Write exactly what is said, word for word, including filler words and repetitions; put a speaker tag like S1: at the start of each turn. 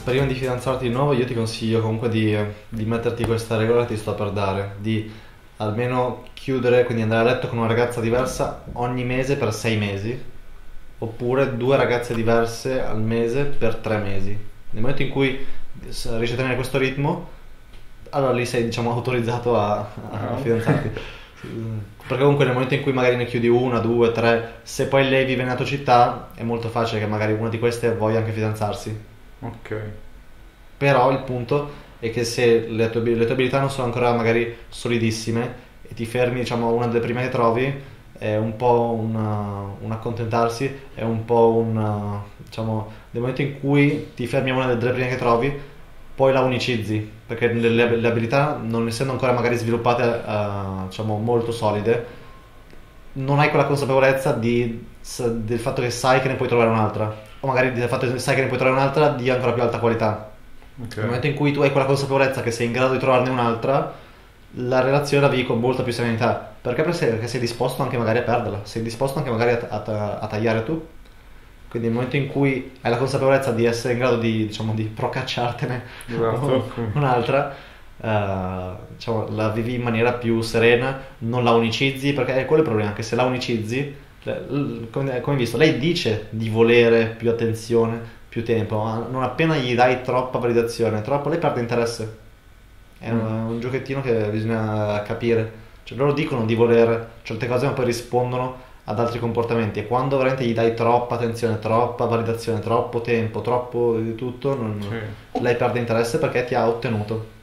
S1: prima di fidanzarti di nuovo io ti consiglio comunque di, di metterti questa regola che ti sto per dare, di almeno chiudere, quindi andare a letto con una ragazza diversa ogni mese per sei mesi, oppure due ragazze diverse al mese per tre mesi. Nel momento in cui s- riesci a tenere questo ritmo, allora lì sei, diciamo, autorizzato a, a- a fidanzarti. Perché comunque nel momento in cui magari ne chiudi una, due, tre, se poi lei vive nella tua città, è molto facile che magari una di queste voglia anche fidanzarsi.
S2: Ok.
S1: Però il punto è che se le tue, le tue abilità non sono ancora magari solidissime e ti fermi, diciamo, a una delle prime che trovi, è un po' un, uh, un accontentarsi, è un po' un, uh, diciamo, nel momento in cui ti fermi a una delle prime che trovi, poi la unicizzi, perché le, le- le abilità, non essendo ancora magari sviluppate, uh, diciamo, molto solide, non hai quella consapevolezza di, s- del fatto che sai che ne puoi trovare un'altra, o magari del fatto che sai che ne puoi trovare un'altra di ancora più alta qualità.
S2: Ok.
S1: Nel momento in cui tu hai quella consapevolezza che sei in grado di trovarne un'altra, la relazione la vivi con molta più serenità. Perché? Perché sei disposto anche magari a perderla, sei disposto anche magari a, a- a tagliare tu. Quindi nel momento in cui hai la consapevolezza di essere in grado di, diciamo, di procacciartene
S2: Esatto.
S1: un'altra, eh, diciamo, la vivi in maniera più serena, non la unicizzi, perché è quello il problema, che se la unicizzi, cioè, l- come, come hai visto, lei dice di volere più attenzione, più tempo, ma non appena gli dai troppa validazione, troppo, lei perde interesse. È un,
S2: Mm.
S1: un giochettino che bisogna capire. Cioè, loro dicono di volere certe cose, ma poi rispondono ad altri comportamenti. E quando veramente gli dai troppa attenzione, troppa validazione, troppo tempo, troppo di tutto, non-
S2: Sì.
S1: lei perde interesse perché ti ha ottenuto.